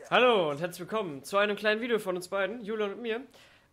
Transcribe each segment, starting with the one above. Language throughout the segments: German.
Hallo und herzlich willkommen zu einem kleinen Video von uns beiden, Julian und mir.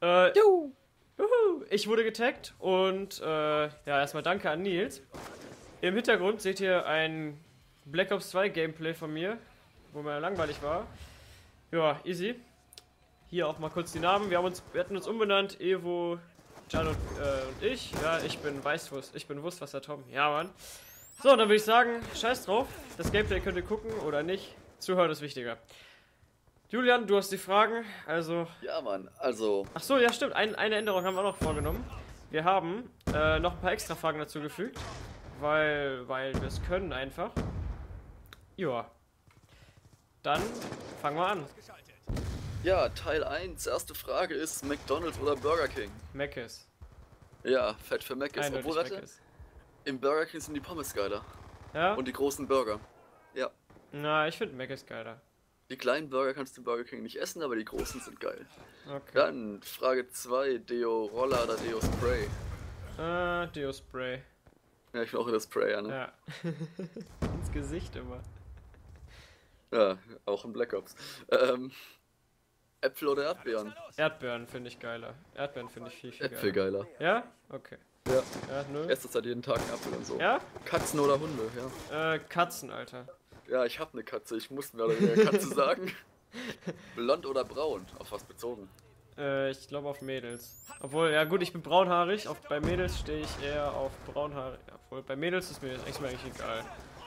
Ich wurde getaggt und ja, erstmal danke an Nils. Im Hintergrund seht ihr ein Black Ops 2 Gameplay von mir, wo mir langweilig war. Ja, easy. Hier auch mal kurz die Namen. Wir hatten uns umbenannt, Evo, Jan und ich. Ja, ich bin Weißwurst, ich bin Wurstwasser Tom. Ja, Mann. So, dann würde ich sagen, scheiß drauf. Das Gameplay könnt ihr gucken oder nicht. Zuhören ist wichtiger. Julian, du hast die Fragen, also... Ja, Mann, also... Ach so, ja stimmt, eine Änderung haben wir auch noch vorgenommen. Wir haben noch ein paar extra Fragen dazu gefügt, weil wir es können einfach. Ja. Dann fangen wir an. Ja, Teil 1, erste Frage ist McDonald's oder Burger King? Mc's. Ja, fett für Mc's. Eindeutig Obwohl, warte, Mc's. im Burger King sind die Pommes geiler. Ja? Und die großen Burger. Ja. Na, ich finde Mc's geiler. Die kleinen Burger kannst du im Burger King nicht essen, aber die großen sind geil. Okay. Dann Frage 2, Deo Roller oder Deo Spray? Deo Spray. Ja, ich bin auch in der Sprayer, ne? Ja. Ins Gesicht immer. Ja, auch in Black Ops. Äpfel oder Erdbeeren? Erdbeeren finde ich geiler. Erdbeeren finde ich viel Äpfel geiler. geiler. Ja? Okay. Ja. Ja, nö. Esst das halt jeden Tag einen Apfel und so. Ja? Katzen oder Hunde, ja. Katzen, Alter. Ja, ich hab eine Katze, ich muss mir eine Katze sagen. Blond oder braun? Auf was bezogen? Ich glaube auf Mädels. Obwohl, ja gut, ich bin braunhaarig. Bei Mädels stehe ich eher auf braunhaarig. Obwohl, bei Mädels ist mir eigentlich egal.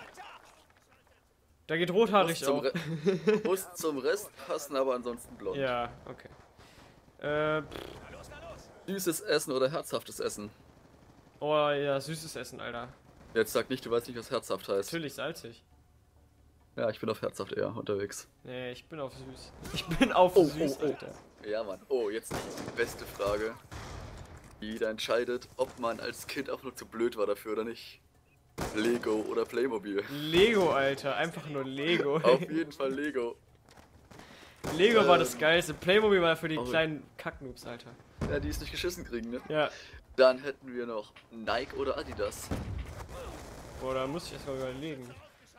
Da geht rothaarig auch. Muss zum Rest passen, aber ansonsten blond. Ja, okay. Süßes Essen oder herzhaftes Essen? Oh ja, süßes Essen, Alter. Jetzt sag nicht, du weißt nicht, was herzhaft heißt. Natürlich salzig. Ja, ich bin auf herzhaft eher unterwegs. Nee, ich bin auf süß. Ich bin auf süß, Alter. Ja, Mann. Oh, jetzt die beste Frage. Jeder entscheidet, ob man als Kind auch nur zu blöd war dafür oder nicht. Lego oder Playmobil? Lego, Alter. Einfach nur Lego. Auf jeden Fall Lego. Lego war das Geilste. Playmobil war für die kleinen Kacknoobs, Alter. Ja, die es nicht geschissen kriegen, ne? Ja. Dann hätten wir noch Nike oder Adidas. Boah, da muss ich erst mal überlegen.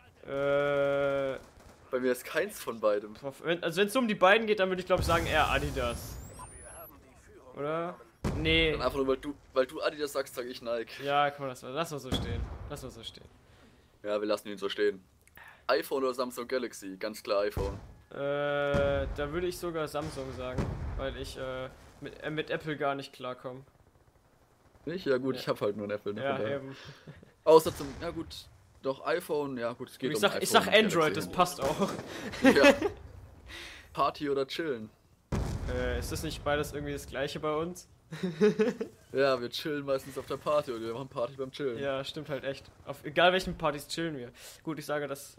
Bei mir ist keins von beidem. Also wenn es um die beiden geht, dann würde ich glaube sagen eher Adidas. Oder? Nee. Dann einfach nur, weil du Adidas sagst, sage ich Nike. Ja, komm, lass mal so stehen. Lass mal so stehen. Ja, wir lassen ihn so stehen. iPhone oder Samsung Galaxy? Ganz klar iPhone. Da würde ich sogar Samsung sagen, weil ich mit Apple gar nicht klarkomme. Nicht? Ja gut, Ja. ich habe halt nur ein Apple. Ne, Ja, eben. Außer zum, ja gut, doch iPhone, ja gut, es geht um iPhone. Ich sag Android, Galaxy. das passt auch. Ja. Party oder chillen? Ist das nicht beides irgendwie das gleiche bei uns? Ja, wir chillen meistens auf der Party und wir machen Party beim Chillen. Ja, stimmt halt echt. Auf egal welchen Partys chillen wir. Gut, ich sage das.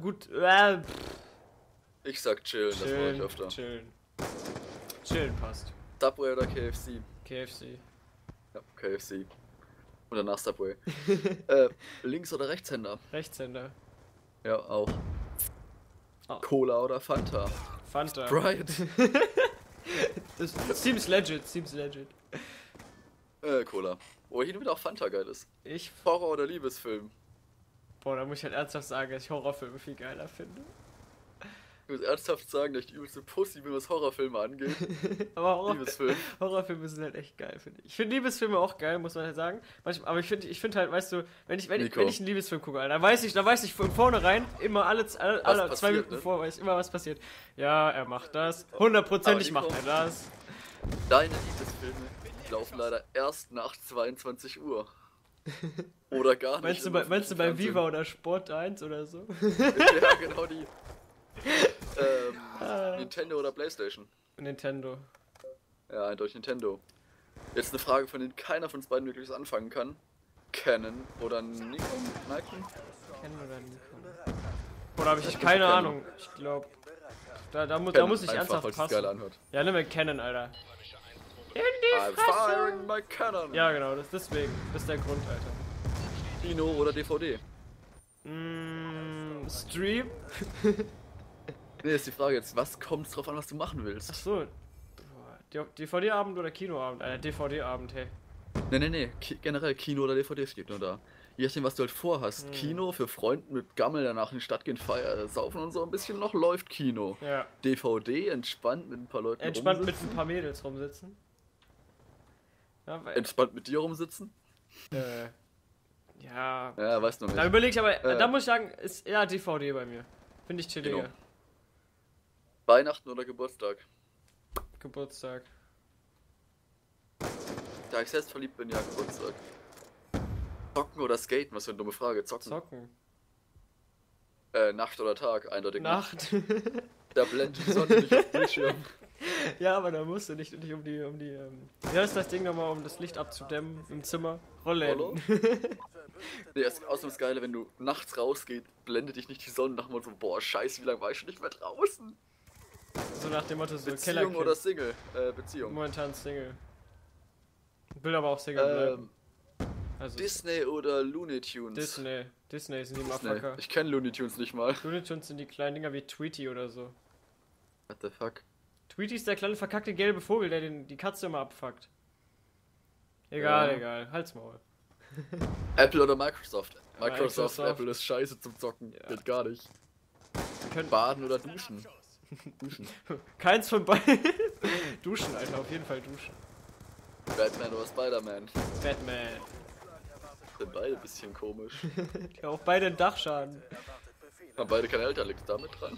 Ich sag chillen, das mache ich öfter. Chillen passt. Subway oder KFC? KFC. Ja, KFC. Und danach Subway. Links- oder Rechtshänder? Rechtshänder. Ja, auch. Oh. Cola oder Fanta? Fanta. Sprite. Das seems legit. Cola. Wo hin und wieder auch Fanta geil ist. Ich. Horror- oder Liebesfilm? Boah, da muss ich halt ernsthaft sagen, dass ich Horrorfilme viel geiler finde. Ich muss ernsthaft sagen, dass ich die übelste Pussy bin, was Horrorfilme angeht. Aber Liebesfilm. Horrorfilme sind halt echt geil, finde ich. Ich finde Liebesfilme auch geil, muss man halt sagen. Manchmal, aber ich finde halt, weißt du, wenn ich einen Liebesfilm gucke, Alter, dann weiß ich von vornhein, immer alle 2 Minuten vor, weiß ich immer, was passiert. Ja, er macht das. 100%ig macht er das. Deine Liebesfilme laufen leider erst nach 22 Uhr. Oder gar nicht. Meinst du bei Viva oder Sport 1 oder so? Ja, genau die. Nintendo oder PlayStation? Nintendo. Ja, eindeutig Nintendo. Jetzt eine Frage, von der keiner von uns beiden wirklich was anfangen kann. Canon oder Nikon? Canon oder Nikon? Oder habe ich keine Ahnung. Ich glaube, da muss ich ernsthaft passen. Geil anhört. Ja, nimm mal Canon, Alter. In die I'm firing my Canon. Ja, genau, deswegen. Das ist der Grund, Alter. Kino oder DVD? Stream? Nee, ist die Frage jetzt, was kommt drauf an, was du machen willst? Ach so. DVD-Abend oder Kinoabend? DVD-Abend, hey. Nee. Generell Kino oder DVD steht nur da. Je nachdem, was du halt vorhast. Kino für Freunde mit Gammel, danach in die Stadt gehen, feiern, saufen und so ein bisschen noch läuft Kino. Ja. DVD, entspannt mit ein paar Leuten Entspannt mit rumsitzen. ein paar Mädels rumsitzen. Ja, weil, Entspannt mit dir rumsitzen. ja. Ja, weißt du noch Da nicht. überleg ich aber, da muss ich sagen, ist eher DVD bei mir. Finde ich chilliger. Genau. Weihnachten oder Geburtstag? Geburtstag. Da ich selbst verliebt bin, ja, Geburtstag. Zocken oder skaten? Was für eine dumme Frage. Zocken. Zocken. Nacht oder Tag? Eindeutig Nacht. Da blendet die Sonne nicht auf den Bildschirm. Ja, aber da musst du nicht um die, wie heißt das Ding nochmal, um das Licht abzudämmen im Zimmer? Rollo? Rollen. Nee, außerdem das Geile, wenn du nachts rausgehst, blendet dich nicht die Sonne nach dem Motto, boah, scheiße, wie lange war ich schon nicht mehr draußen? So nach dem Motto, so Beziehung oder Single? Beziehung. Momentan Single. Will aber auch Single bleiben. Also Disney oder Looney Tunes? Disney. Disney sind die Disney. Motherfucker. Ich kenne Looney Tunes nicht mal. Looney Tunes sind die kleinen Dinger wie Tweety oder so. What the fuck? Tweety ist der kleine verkackte gelbe Vogel, der die Katze immer abfuckt. Egal, halt's Maul. Apple oder Microsoft? Microsoft. Apple ist scheiße zum Zocken. Ja. Geht gar nicht. Können Baden oder duschen? Duschen. Keins von beiden. Duschen, Alter, auf jeden Fall duschen. Batman oder Spider-Man? Batman. Sind beide ein bisschen komisch. Die haben auch beide einen Dachschaden. Haben beide keine Eltern, liegt damit dran.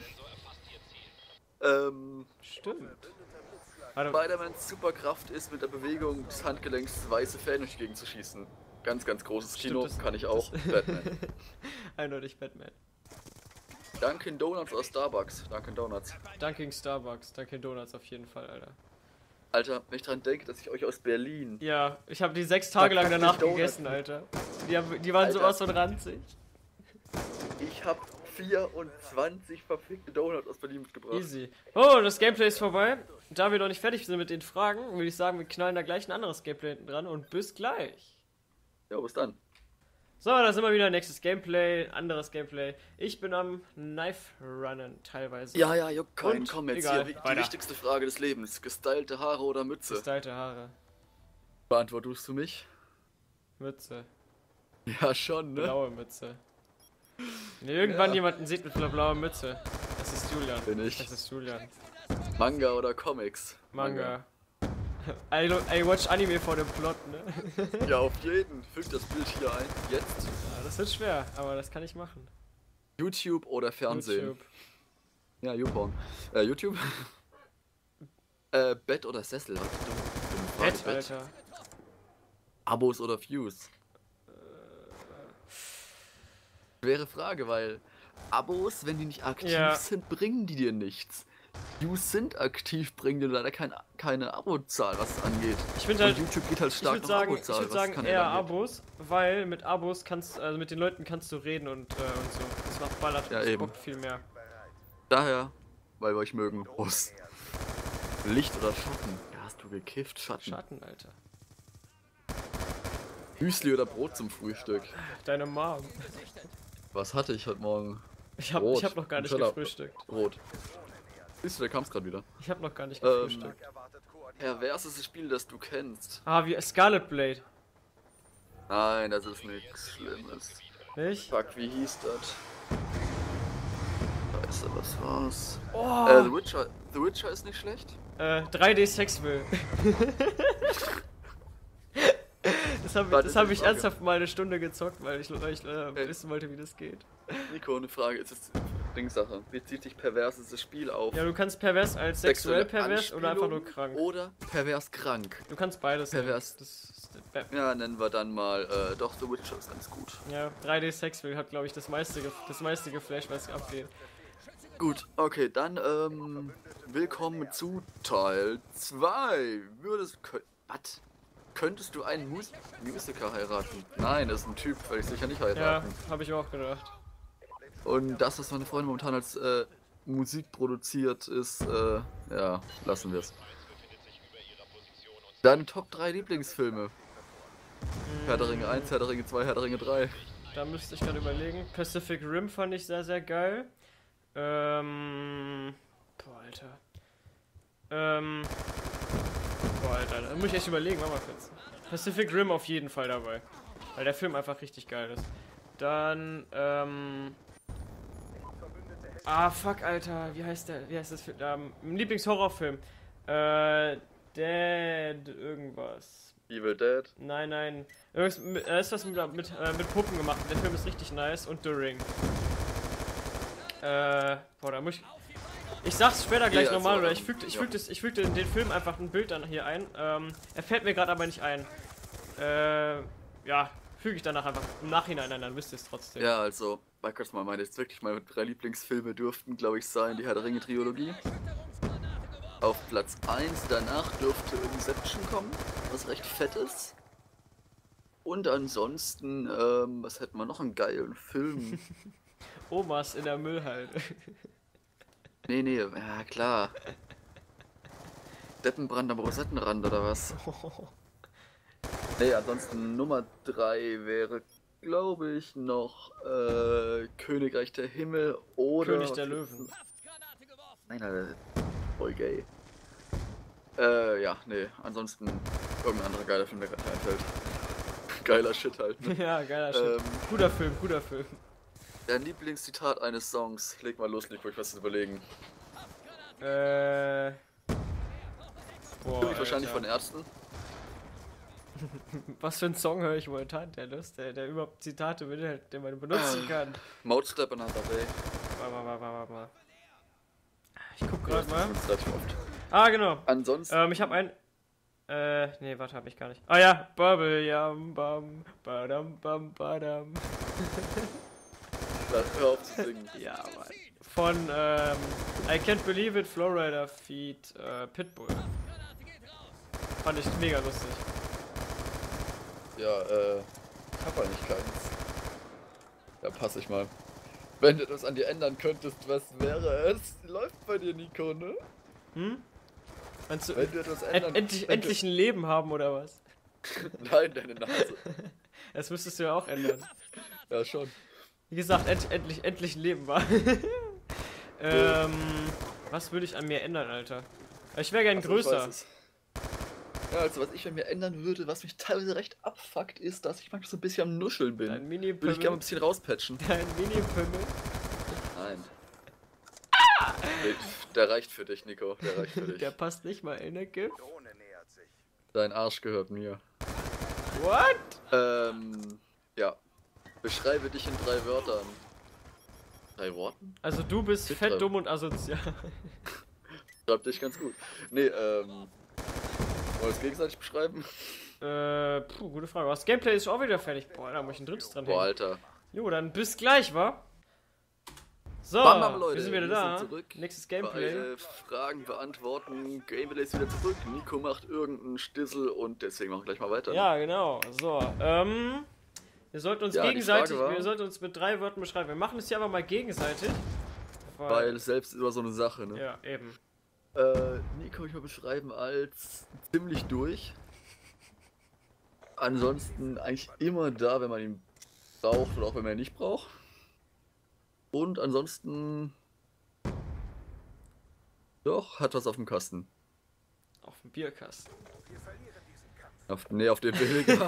Stimmt. Warte, Spider-Mans Superkraft ist mit der Bewegung des Handgelenks weiße Fäden durch die Gegend zu schießen. Ganz, ganz großes Stimmt, Kino, das- kann ich auch. Batman. eindeutig Batman. Dunkin' Donuts oder Starbucks? Dunkin' Donuts. Dunkin' Starbucks, Dunkin' Donuts auf jeden Fall, Alter. Alter, wenn ich dran denke, dass ich euch aus Berlin... Ja, ich habe die 6 Tage lang Dunkin' danach Donuts. gegessen, Alter. Die waren so Alter. aus und ranzig. Ich hab 24 verfickte Donuts aus Berlin mitgebracht. Easy. Oh, das Gameplay ist vorbei. Da wir noch nicht fertig sind mit den Fragen, würde ich sagen, wir knallen da gleich ein anderes Gameplay hinten dran und bis gleich. Ja, bis dann. So, da sind wir wieder. Nächstes Gameplay, anderes Gameplay. Ich bin am Knife Runnen teilweise. Ja, juckt keinen. Und? Komm jetzt Egal, hier, die weiter. wichtigste Frage des Lebens. Gestylte Haare oder Mütze? Gestylte Haare. Beantwortest du mich? Mütze. Ja, schon, ne? Blaue Mütze. Wenn ihr irgendwann Ja. jemanden seht mit einer blauen Mütze, das ist Julian. Bin ich. Das ist Julian. Manga oder Comics? Manga. I watch Anime for the plot, ne? Ja, auf jeden. Fügt das Bild hier ein. Jetzt. Ja, das wird schwer, aber das kann ich machen. YouTube oder Fernsehen? YouTube. Ja, YouPorn. YouTube? Bett oder Sessel? Dumme Frage. Bett, Alter. Abos oder Views? Schwere Frage, weil Abos, wenn die nicht aktiv Ja. sind, bringen die dir nichts. Views sind aktiv, bringen dir leider keine Abozahl, was es angeht. Ich finde halt, Und YouTube geht halt ich stark würde nach sagen, Abozahl, was eher Kanäle angeht. Abos, weil mit Abos kannst, also mit den Leuten kannst du reden und so. Das macht ballert, Ja, das eben. bockt viel mehr. Daher, weil wir euch mögen, Prost. Licht oder Schatten? Ja, hast du gekifft? Schatten. Schatten, Alter. Müsli oder Brot zum Frühstück? Deine Mom. Was hatte ich heute Morgen? Ich Brot. hab noch gar nicht Nutella. gefrühstückt. Brot. Siehst du, da kam's gerade wieder. Ich hab noch gar nicht Ähm, gefrühstückt. Perverses Spiel, das du kennst. Ah, wie Scarlet Blade. Nein, das ist nichts Schlimmes. Nicht? Fuck, wie hieß das? Scheiße, was war's? Oh, The Witcher ist nicht schlecht. 3D Sexville. Das Warte, hab die ich Frage. ernsthaft mal eine Stunde gezockt, weil ich wissen wollte, wie das geht. Nico, eine Frage, ist es Dingsache. Bezieht sich perverses Spiel auf Ja, du kannst pervers als sexuell sexuelle pervers oder einfach nur Anspielung krank. oder pervers krank? Du kannst beides. Pervers. Das, Ja, nennen wir dann mal, doch, The Witcher ist ganz gut. ja, 3D Sexville hat, glaube ich, das meiste geflasht, was abgeht. Gut, okay, dann, willkommen zu Teil 2. Was? Könntest du einen Musiker heiraten? Nein, das ist ein Typ, werde ich sicher nicht Ja, heiraten. habe ich auch gedacht. Und das, was meine Freundin momentan als Musik produziert, ist, ja, lassen wir es. Deine Top 3 Lieblingsfilme? Herr der Ringe 1, Herr der Ringe 2, Herr der Ringe 3. Da müsste ich gerade überlegen. Pacific Rim fand ich sehr, sehr geil. Boah, Alter. Boah, Alter, da muss ich echt überlegen, warte mal kurz. Pacific Rim auf jeden Fall dabei. Weil der Film einfach richtig geil ist. Dann, fuck, Alter. Wie heißt das Film? Lieblingshorrorfilm. Dead irgendwas. Evil Dead. Nein. Irgendwas ist was mit Puppen gemacht. Der Film ist richtig nice. Und The Ring. Da muss ich sag's später gleich nochmal, oder ich fügte in den Film einfach ein Bild dann hier ein. Er fällt mir gerade aber nicht ein. Ja, füge ich danach einfach im Nachhinein ein, dann wisst ihr es trotzdem. Ja, also, bei Gott mal, meine jetzt wirklich meine 3 Lieblingsfilme dürften, glaube ich, sein die Herr der Ringe Trilogie. Auf Platz 1 danach dürfte Inception kommen, was recht fett ist. Und ansonsten, was hätten wir noch einen geilen Film? Omas in der Müllhalde. Nee, ja klar. Deppenbrand am Rosettenrand oder was? Nee, ansonsten Nummer 3 wäre, glaube ich, noch Königreich der Himmel oder... König der Löwen. Nein, Alter, voll gay. Ja, nee, ansonsten irgendein anderer geiler Film, der gerade einfällt. Geiler Shit halt, ne? Ja, geiler Shit. Guter Film. Dein Lieblingszitat eines Songs. Leg mal los, Nico, ich was zu überlegen. Boah, Wahrscheinlich von Ärzten. Was für einen Song höre ich momentan, der überhaupt Zitate beinhaltet, den man benutzen kann? Moutstep Another Day. Warte. Ich guck gerade mal. Das relativ oft. Ah, genau. Ansonsten. Ich habe ein. Nee, warte, habe ich gar nicht. Ah ja, Bubble Yum Bam Badam Bam Badam. Hör auf zu singen. Ja, Mann. Von I Can't Believe It, Flowrider feat. Pitbull. Fand ich mega lustig. Ja, ich hab eigentlich keins. Ja, pass ich mal. Wenn du etwas an dir ändern könntest, was wäre es? Läuft bei dir, Nico, ne? Hm? Meinst du, Wenn du etwas ändern endlich ein Leben haben oder was? Nein, deine Nase. Das müsstest du ja auch ändern. Ja, schon. Wie gesagt, endlich ein Leben war. Was würde ich an mir ändern, Alter? Ich wäre gern größer. Ja, also was ich an mir ändern würde, was mich teilweise recht abfuckt, ist, dass ich manchmal so ein bisschen am Nuscheln bin. Dein Mini-Pimmel. Würde ich gerne ein bisschen rauspatchen. Dein Mini-Pimmel. Nein. Nee, der reicht für dich, Nico. Der reicht für dich. Der passt nicht mal in der Gift. Dein Arsch gehört mir. What? Ja. Beschreibe dich in 3 Wörtern. 3 Worten? Also du bist fett, dumm und asozial. Schreib dich ganz gut. Nee, wollen wir es gegenseitig beschreiben? Gute Frage. Das Gameplay ist auch wieder fertig. Boah, da muss ich ein drittes dran hängen. Boah, Alter. Jo, dann bis gleich, wa? So, Bam, bam, Leute. wir sind wieder da. Sind zurück. Nächstes Gameplay. Bei, Fragen beantworten. Gameplay ist wieder zurück. Nico macht irgendeinen Stissel und deswegen machen wir gleich mal weiter. Ja, genau. So, wir sollten uns gegenseitig, war, wir sollten uns mit 3 Wörtern beschreiben. Wir machen es hier aber mal gegenseitig. Weil selbst ist immer so eine Sache, ne? Ja, eben. Nico ich mal beschreiben als ziemlich durch. Ansonsten eigentlich immer da, wenn man ihn braucht oder auch wenn man ihn nicht braucht. Und ansonsten doch, hat was auf dem Kasten. Auf dem Bierkasten. Auf dem Billiger.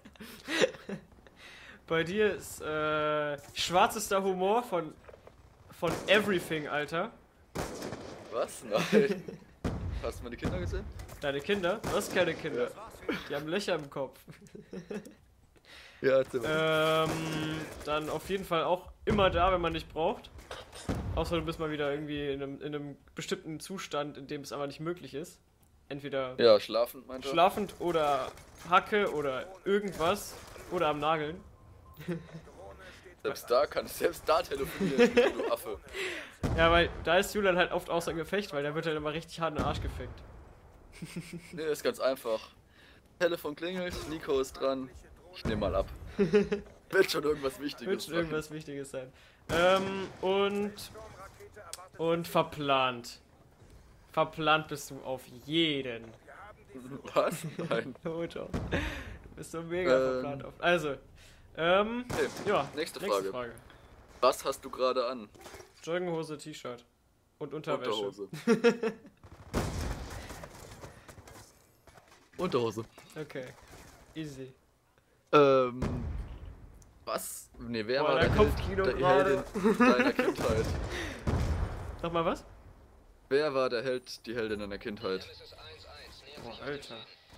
Bei dir ist schwarzester Humor von Everything, Alter. Was? Nein. Hast du meine Kinder gesehen? Deine Kinder? Du hast keine Kinder. Ja. Die haben Löcher im Kopf. Ja, erzähl mal. Dann auf jeden Fall auch immer da, wenn man dich braucht. Außer du bist mal wieder irgendwie in einem bestimmten Zustand, in dem es aber nicht möglich ist. Entweder ja, schlafend, meinte er. Schlafend oder Hacke oder irgendwas. Oder am Nageln. Selbst da telefonieren, du Affe. Ja, weil da ist Julian halt oft außer Gefecht, weil der wird halt immer richtig hart in den Arsch gefickt. Nee, ist ganz einfach. Telefon klingelt, Nico ist dran. Ich nehme mal ab. Wird schon irgendwas Wichtiges sein. Und verplant. Verplant bist du auf jeden. Was? Nein. Oh, doch. Du bist so mega verplant auf. Also, okay. Ja, nächste Frage. Was hast du gerade an? Jogginghose, T-Shirt und Unterwäsche. Unterhose. Okay. Easy. Was? Ne, wer Boah, war der der Kopfkino Held gerade. deiner Kindheit? Nochmal was? Wer war der Held, die Heldin deiner Kindheit? Boah, Alter.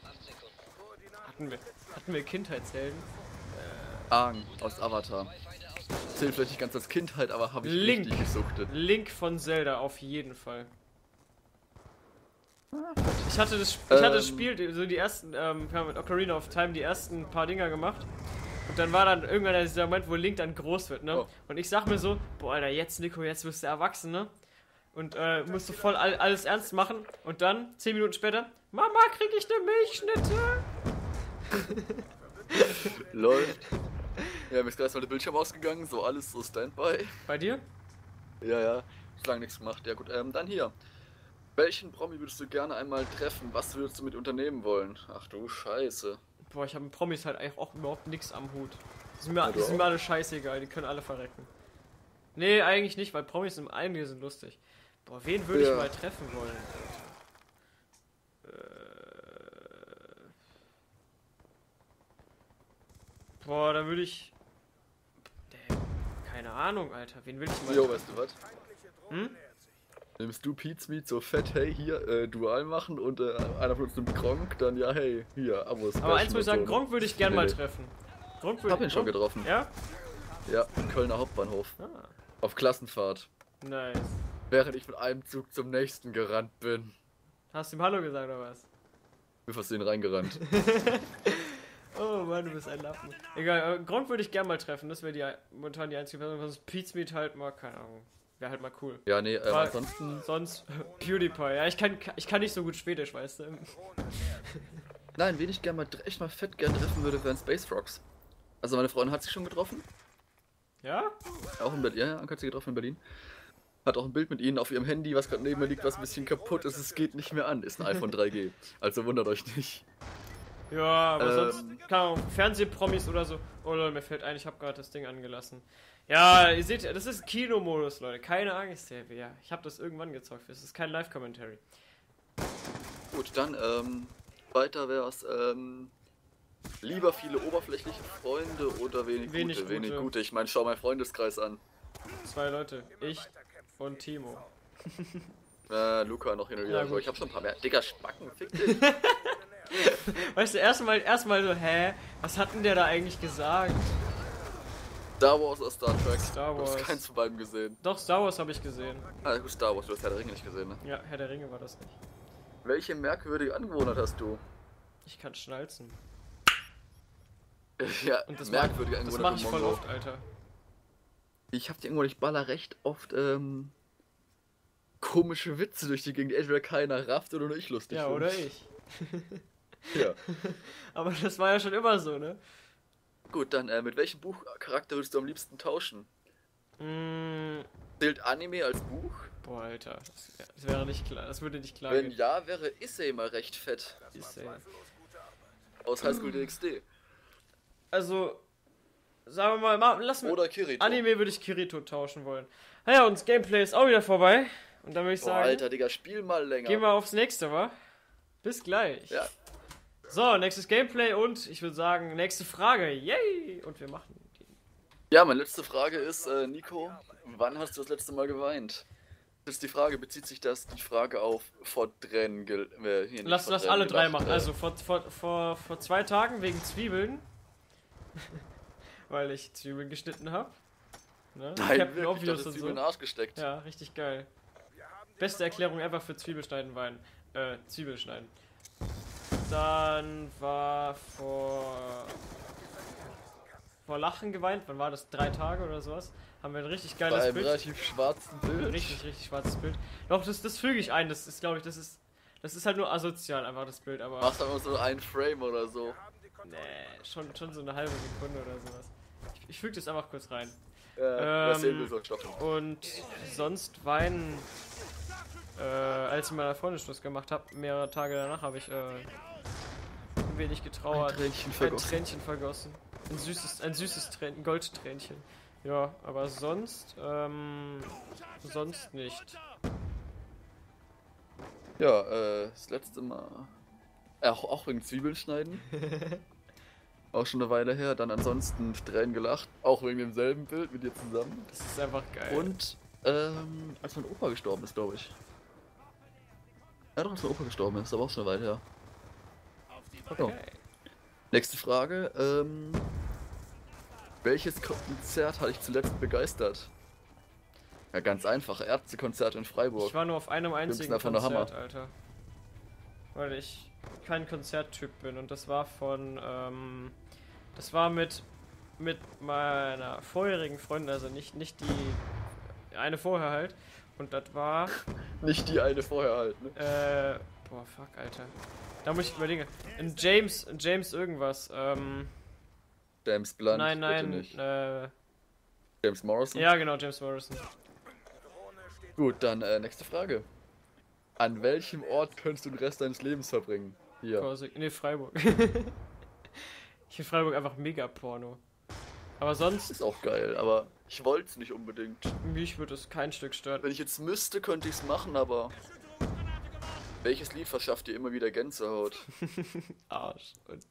Hatten wir Kindheitshelden? Aang aus Avatar. Zählt vielleicht nicht ganz als Kindheit, aber habe ich Link. richtig gesuchtet. Link von Zelda, auf jeden Fall. Ich hatte das Spiel, so die ersten, wir haben mit Ocarina of Time die ersten paar Dinger gemacht. Und dann war dann irgendwann dieser Moment, wo Link dann groß wird, ne? Oh. Und ich sag mir so, boah, Alter, jetzt Nico, jetzt wirst du erwachsen, ne? Und musst du voll alles ernst machen. Und dann, 10 Minuten später, Mama, krieg ich eine Milchschnitte? Läuft. Ja, mir ist gerade mal der Bildschirm ausgegangen, so alles so Standby. Bei dir? Ja, ist lange nichts gemacht. Ja gut, dann hier. Welchen Promi würdest du gerne einmal treffen? Was würdest du mit unternehmen wollen? Ach du Scheiße. Boah, ich habe mit Promis halt eigentlich auch überhaupt nichts am Hut. Die sind mir du alle scheißegal, die können alle verrecken. Nee, eigentlich nicht, weil Promis einige sind lustig. Boah, wen würde ich mal treffen wollen? Boah, da würde ich... Keine Ahnung, Alter. Wen will ich mal... Jo, weißt du was? Hm? Nimmst du Pizmeet so fett, hey, hier, Dual machen und einer von uns nimmt Gronk, dann ja, hey, hier, Abos. Aber eins muss ich sagen, Gronk würde ich gern mal treffen. Gronk Hab ihn schon getroffen. Ja? Ja, im Kölner Hauptbahnhof. Ah, Auf Klassenfahrt. nice. Während ich mit einem Zug zum nächsten gerannt bin. Hast du ihm Hallo gesagt oder was? Bin fast in ihn reingerannt. Oh Mann, du bist ein Lappen. Egal, Gronk würde ich gern mal treffen. Das wäre momentan die einzige Person. Sonst Pizmeet halt mal, keine Ahnung. Wäre halt mal cool. Ja, nee, Weil ansonsten... Sonst PewDiePie. Ja, ich kann nicht so gut Schwedisch, weißt du. Nein, wen ich gerne mal echt mal fett gern treffen würde, wären Space Frogs. Also meine Freundin hat sich schon getroffen. Ja? Auch in Berlin. Ja, Anke hat sie getroffen in Berlin. Hat auch ein Bild mit ihnen auf ihrem Handy, was gerade neben mir liegt, was ein bisschen kaputt ist. Es geht nicht mehr an. Ist ein iPhone 3G. Also wundert euch nicht. Ja, aber sonst, keine Ahnung, Fernsehpromis oder so. Oh Leute, mir fällt ein, ich habe gerade das Ding angelassen. Ja, ihr seht, das ist Kinomodus, Leute. Keine Angst, ja. Ich habe das irgendwann gezockt. Es ist kein Live-Commentary. Gut, dann, weiter wär's, lieber viele oberflächliche Freunde oder wenig gute. Ich meine, schau meinen Freundeskreis an. 2 Leute. Ich und Timo. Luca noch hin und Ja, wieder. So, gut. ich hab schon ein paar mehr. Digga, Spacken, fick dich. Weißt du, erstmal so, hä? Was hat denn der da eigentlich gesagt? Star Wars oder Star Trek? Star Du hast Wars. keins von beiden gesehen. Doch, Star Wars habe ich gesehen. Ah, gut, Star Wars, du hast Herr der Ringe nicht gesehen, ne? Ja, Herr der Ringe war das nicht. Welche merkwürdige Angewohnheit hast du? Ich kann schnalzen. Ja, Und das merkwürdige Das Angewohnheit. mache ich voll Mongo. oft, Alter. Ich hab die irgendwo, ich baller recht oft, komische Witze durch die Gegend, die entweder keiner rafft oder nur ich lustig Ja, find. oder ich. Ja. Aber das war ja schon immer so, ne? Gut, dann, mit welchem Buchcharakter würdest du am liebsten tauschen? Zählt Anime als Buch? Boah, Alter. Das wäre nicht klar. Das würde nicht klar Wenn gehen. ja, wäre Issei mal recht fett. Ist, Aus High School DxD. also, sagen wir mal, lass mir. Oder Kirito. Anime würde ich Kirito tauschen wollen. Naja, und das Gameplay ist auch wieder vorbei. Und dann würde ich Boah, sagen, Alter, Digga, spiel mal länger. gehen wir aufs nächste, wa? Bis gleich. Ja. So, nächstes Gameplay und ich würde sagen, nächste Frage. Yay! Und wir machen die. Ja, meine letzte Frage ist, Nico, wann hast du das letzte Mal geweint? Das ist die Frage, bezieht sich die Frage auf Verdrennen? Lass alle drei machen. Also vor 2 Tagen wegen Zwiebeln. Weil ich Zwiebeln geschnitten habe. Ne? Nein, Captain wirklich, Obvious das und ist so. in den Arsch gesteckt. Ja, richtig geil. Beste Erklärung einfach für Zwiebelschneiden weinen. Zwiebelschneiden. Dann war vor Lachen geweint. Wann war das? 3 Tage oder sowas? Haben wir ein richtig Bei geiles einem Bild. relativ schwarzen Bild. Richtig schwarzes Bild. Doch, das füge ich ein. Das ist, glaube ich, das ist halt nur asozial, einfach das Bild. Aber Machst aber so einen Frame oder so. nee, schon so eine halbe Sekunde oder sowas. Ich füge das einfach kurz rein. Was sehen wir so stoppen. Und sonst weinen, als ich mit meiner Freundin Schluss gemacht habe, mehrere Tage danach habe ich ein wenig getrauert. Ein Tränchen Ein vergossen. Tränchen vergossen. Ein süßes Tränchen, ein Goldtränchen. Ja, aber sonst nicht. Ja, das letzte Mal. Auch wegen Zwiebeln schneiden. Auch schon eine Weile her. Dann ansonsten Tränen gelacht. Auch wegen demselben Bild mit dir zusammen. Das ist einfach geil. Und, als mein Opa gestorben ist, glaube ich. Ja doch, als mein Opa gestorben ist, aber auch schon eine Weile her. Okay. Nächste Frage, welches Konzert hat dich zuletzt begeistert? Ja, ganz einfach, Ärztekonzert in Freiburg. Ich war nur auf einem einzigen einfach nur Konzert, Hammer. Alter. Weil ich kein Konzerttyp bin und das war von, das war mit meiner vorherigen Freundin, also nicht die eine vorher halt. Und das war, Nicht die eine vorher halt, ne? boah, fuck, Alter. Da muss ich überlegen. Ein James irgendwas, James Blunt, nein, bitte nicht. James Morrison? Ja, genau, James Morrison. Gut, dann nächste Frage. An welchem Ort könntest du den Rest deines Lebens verbringen? Hier. Korsik, nee, Freiburg. Ich finde Freiburg einfach mega Porno. Aber sonst, Ist auch geil, aber ich wollte es nicht unbedingt. mich würde es kein Stück stören. Wenn ich jetzt müsste, könnte ich es machen, aber... Welches Lied verschafft dir immer wieder Gänsehaut? Arsch. Und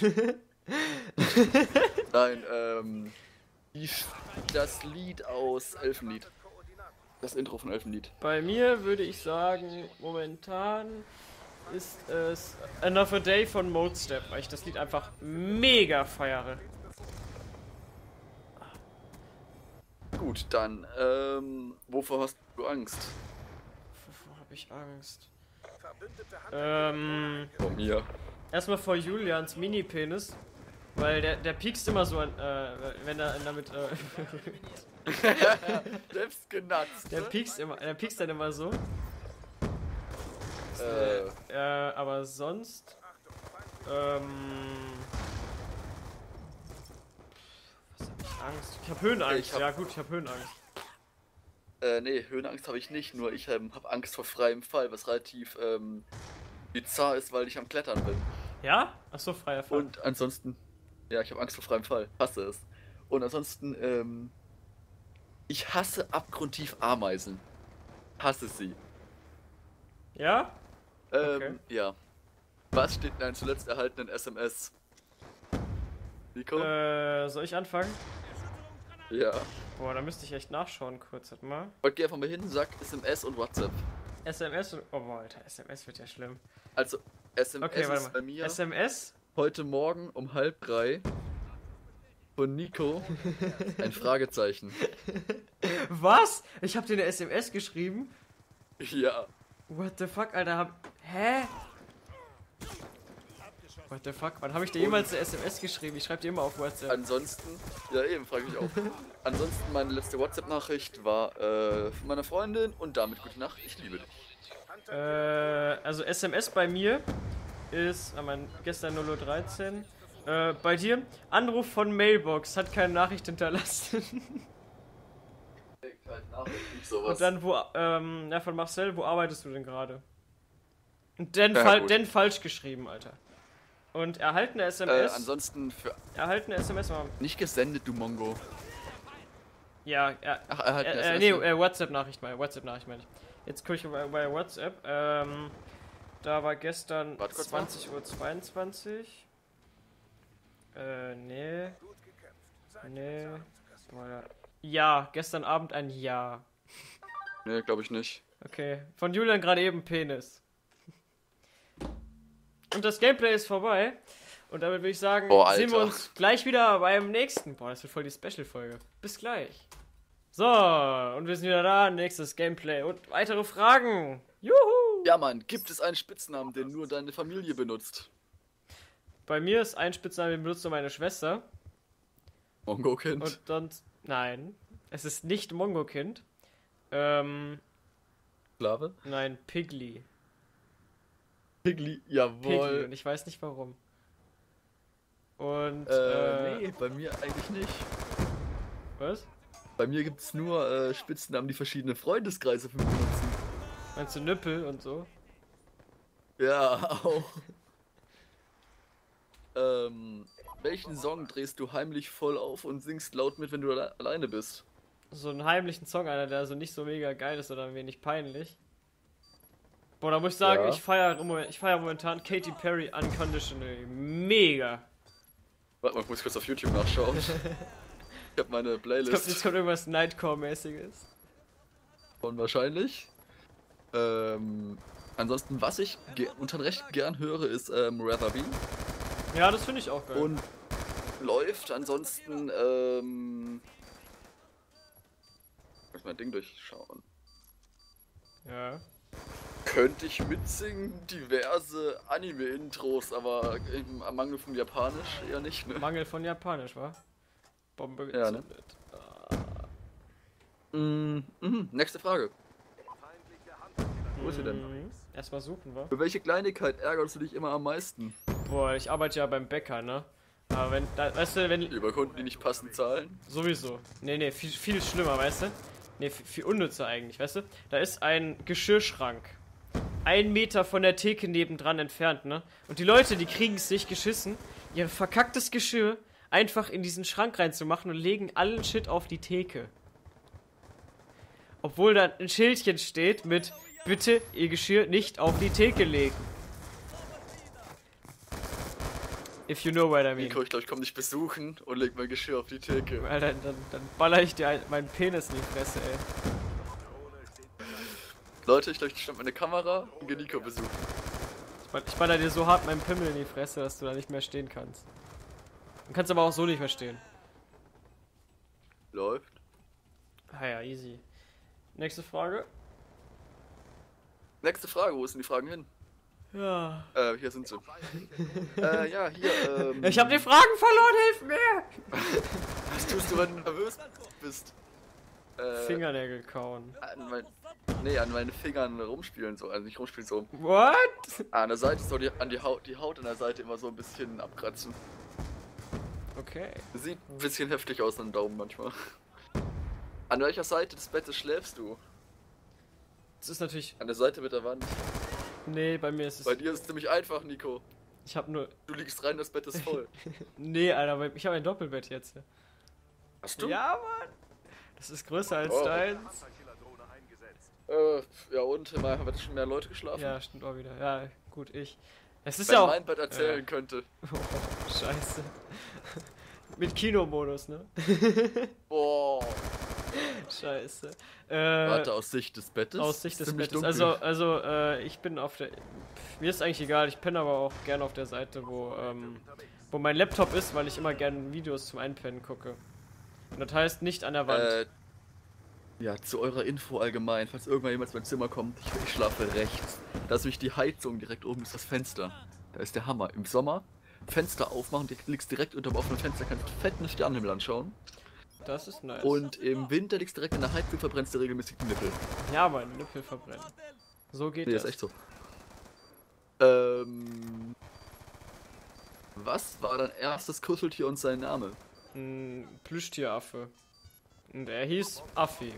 Nein, das Lied aus Elfenlied. Das Intro von Elfenlied. bei mir würde ich sagen, momentan ist es Another Day von Modestep, weil ich das Lied einfach mega feiere. Gut, dann, wovor hast du Angst? Wovor habe ich Angst? Von mir. Erstmal vor Julians Mini-Penis, weil der piekst immer so an, wenn er damit, Selbst genatzt. der piekst dann immer so. Aber sonst, was hab ich Angst? Ich hab Höhenangst, ja gut, ich hab Höhenangst. Nee, Höhenangst habe ich nicht, nur ich habe Angst vor freiem Fall, was relativ bizarr ist, weil ich am Klettern bin. Ja? Achso, freier Fall. Und ansonsten, ja, ich habe Angst vor freiem Fall, hasse es. Und ansonsten, ich hasse abgrundtief Ameisen. Hasse sie. Ja? Okay. Ja. Was steht in deinem zuletzt erhaltenen SMS? Nico? Soll ich anfangen? Ja. Boah, da müsste ich echt nachschauen kurz, warte mal. Und geh einfach mal hin, sag SMS und WhatsApp. SMS und, oh boah, Alter, SMS wird ja schlimm. Also, SMS Okay, warte ist bei mal. mir SMS? heute Morgen um 2:30 von Nico ein Fragezeichen. Was? Ich hab dir eine SMS geschrieben? Ja. What the fuck, Alter, hä? What the fuck, wann habe ich dir jemals eine SMS geschrieben? Ich schreibe dir immer auf WhatsApp. Ansonsten, ja eben, frage ich auch. Ansonsten, meine letzte WhatsApp-Nachricht war von meiner Freundin und damit gute Nacht, ich liebe dich. Also SMS bei mir ist, gestern 0:13 Uhr. Bei dir, Anruf von Mailbox, hat keine Nachricht hinterlassen. Und dann, von Marcel, wo arbeitest du denn gerade? Und dann falsch geschrieben, Alter. Und erhaltene SMS. Ansonsten für Erhaltene SMS mal. nicht gesendet, du Mongo. Ja, Ach, erhaltene SMS. nee, WhatsApp-Nachricht meine ich. Jetzt gucke ich bei WhatsApp. Da war gestern 20:22 Uhr. Nee. Nee. Ja, gestern Abend ein Ja. Nee, glaube ich nicht. Okay. Von Julian gerade eben Penis. Und das Gameplay ist vorbei. Und damit würde ich sagen, sehen wir uns gleich wieder beim nächsten. Boah, das wird voll die Special-Folge. Bis gleich. So, und wir sind wieder da. Nächstes Gameplay und weitere Fragen. Juhu! Ja, Mann, gibt es einen Spitznamen, den nur deine Familie benutzt? Bei mir ist ein Spitzname, den benutzt nur meine Schwester. Mongo-Kind. Und sonst, nein, es ist nicht Mongo-Kind. Sklave? Nein, Pigly. Pigly, jawohl. Pigly, und ich weiß nicht warum. Und, nee, bei mir eigentlich nicht. Was? Bei mir gibt es nur Spitznamen, die verschiedene Freundeskreise für mich benutzen. Meinst du Nippel und so? Ja, auch. Welchen Song drehst du heimlich voll auf und singst laut mit, wenn du alleine bist? So einen heimlichen Song, einer, der also nicht so mega geil ist oder ein wenig peinlich. Boah, da muss ich sagen, Ja. ich feiere momentan Katy Perry Unconditional. Mega. Warte mal, ich muss kurz auf YouTube nachschauen. Ich hab meine Playlist. Jetzt kommt irgendwas Nightcore-mäßiges. Und wahrscheinlich. Ansonsten, was ich unter recht gern höre, ist Rather Be. Ja, das finde ich auch geil. Und läuft ansonsten, muss mein Ding durchschauen. Ja. Könnte ich mitsingen, diverse Anime-Intros, aber im Mangel von Japanisch eher nicht, ne? Mangel von Japanisch, wa? Bombe Ja, ne? gezündet. Nächste Frage. Wo ist sie denn? Erstmal suchen, wa? Für welche Kleinigkeit ärgerst du dich immer am meisten? Boah, ich arbeite ja beim Bäcker, ne? Aber wenn, da, weißt du, wenn... Über Kunden, die nicht passend zahlen? Sowieso. Nee, viel schlimmer, weißt du? Nee, viel unnützer eigentlich, weißt du? Da ist ein Geschirrschrank. 1 Meter von der Theke nebendran entfernt, ne? Und die Leute, die kriegen es sich geschissen, ihr verkacktes Geschirr einfach in diesen Schrank reinzumachen und legen allen Shit auf die Theke. Obwohl da ein Schildchen steht mit bitte ihr Geschirr nicht auf die Theke legen. If you know what I mean. Nico, ich glaube, ich komme dich besuchen und leg mein Geschirr auf die Theke. Alter, dann baller ich dir meinen Penis in die Fresse, ey. Leute, ich glaube, ich stand meine Kamera und gehe Nico besuchen. Ich baller dir so hart meinen Pimmel in die Fresse, dass du da nicht mehr stehen kannst. Du kannst aber auch so nicht mehr stehen. Läuft. Ah ja, easy. Nächste Frage. Nächste Frage, wo sind die Fragen hin? Ja. Hier sind sie. Ja, hier, Ich hab die Fragen verloren, hilf mir! Was tust du, wenn du nervös bist? Fingernägel kauen. An meinen Fingern rumspielen, so. Also nicht rumspielen, so. What? An der Seite so die Haut an der Seite immer so ein bisschen abkratzen. Okay. Sieht ein bisschen heftig aus an den Daumen manchmal. An welcher Seite des Bettes schläfst du? Das ist natürlich... An der Seite mit der Wand. Nee, bei mir ist es... Bei dir ist es ziemlich einfach, Nico. Ich hab nur... Du liegst rein, das Bett ist voll. Nee, Alter, ich habe ein Doppelbett jetzt. Hast du? Ja, Mann! Das ist größer als Oh. deins. Ja und? Haben jetzt schon mehr Leute geschlafen? Ja, stimmt auch wieder. Ja, gut, ich. Es ist Wenn ja auch... mein Bett erzählen könnte. Oh, scheiße. Mit Kinomodus, ne? Boah. Scheiße. Warte, aus Sicht des Bettes? Aus Sicht des Ziemlich Bettes. dunkel. Also, ich bin auf der... Mir ist eigentlich egal, ich penne aber auch gerne auf der Seite, wo mein Laptop ist, weil ich immer gerne Videos zum Einpennen gucke. Und das heißt nicht an der Wand. Ja, zu eurer Info allgemein, falls irgendwann jemand in mein Zimmer kommt, ich schlafe rechts. Da ist nämlich die Heizung, direkt oben ist das Fenster. Da ist der Hammer. Im Sommer Fenster aufmachen, du liegst direkt unter dem offenen Fenster, kannst fetten Sternenhimmel anschauen. Das ist nice. Und im Winter liegst du direkt in der Heizung, verbrennst du regelmäßig die Nippel. Ja, mein Nippel verbrennen. So geht Nee, das. ist echt so. Was war dein erstes Kuscheltier und sein Name? Ein Plüschtieraffe. Und er hieß Affi.